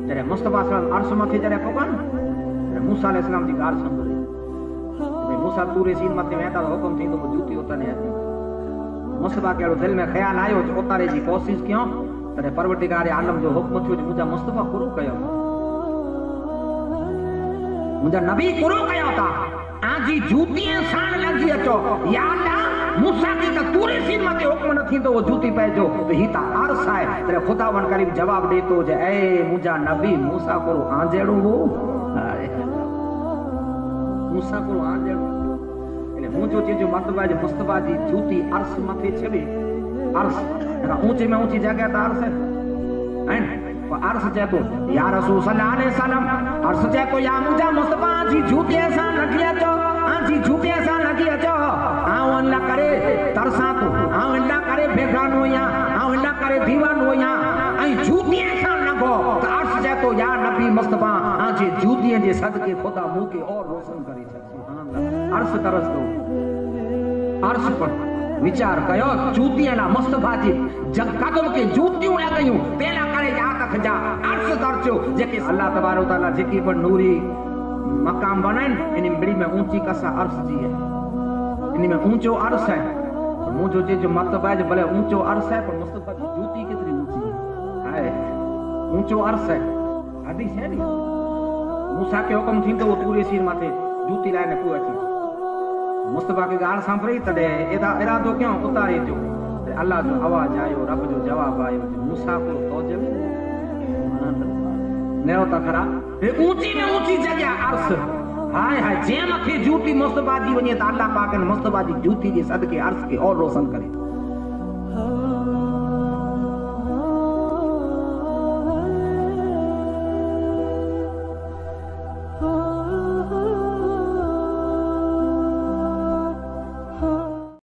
जरे मुस्तफा सल्लल्लाहु अर्श मथे जरे पकन मूसा अलैहि सलाम जी गार संभरे भाई मूसा तूरे सीन मथे वेता हुक्म थी तो जूती उतारे हती मुस्तफा के दिल में ख्याल आयो जो उतारे जी कोशिश क्यों तने परवरदिगार आलम जो हुक्म थियो मुजा मुस्तफा पूरो कयो मुजा नबी पूरो कयो ता आजी जूती साण लगी अचो या अल्लाह मूसा की त तूरे सीन मथे हुक्म न थी तो वो जूती पएजो तो ही ता अर्श है तेरे खुदावन करीम जवाब देतो जे ए मुजा नबी मूसा को आंजेड़ो हो मूसा को आंजेड़ो એટલે હું જો ચીજો મતલબ છે મુસ્તફા जी जूती अर्श मथे छबे अर्श ऊंचे में ऊंची जगह ता अर्श है अर्श जे तो या रसूल सल्लल्लाहु अलैहि वसल्लम अर्श जे तो या मुजा मुस्तफा जी जूती सा लगिया तो जी जूती सा लगिया तो आऊं अल्लाह करे तरसा तो आऊं अल्लाह करे बेगानो या आऊं अल्लाह करे दीवानो या आई जूती सा लगो तो अर्श जे तो या नबी मुस्तफा जी जूती जे सदके खुदा मुंह के और रोशन करी छे सुभान अल्लाह अर्श तरस दो अर्श पर विचार कयो जूतियां मुस्तफा जी जब कदम के जूतियों लगियूं पेला करे जा तक जा अर्श तरचो जेके अल्लाह तबारक तआला जेकी पर नूरी मकाम बनन इन बड़ी में ऊंची कसा अर्श जी है इन में ऊंचो अर्श है मुझो जे जो मतलब है भले ऊंचो अर्श है पर मुस्तफा की जूती कितनी ऊंची है ऊंचो अर्श है हदीस है नी मूसा के हुक्म थी तो वो पूरे सिर माथे जूती लाने को अची मुस्तफा के गाल सांभरी तडे इरादो क्यों उतारे जो अल्लाह जो आवाज आयो रब जो जवाब आयो मूसा को तोजे नेरो तखरा ऊंची में ऊंची जगह अर्श हाय हाय जे मथे जूती मुस्तफा जी वने त अल्लाह पाक ने मुस्तफा जी जूती के सदके अर्श के और रोशन करे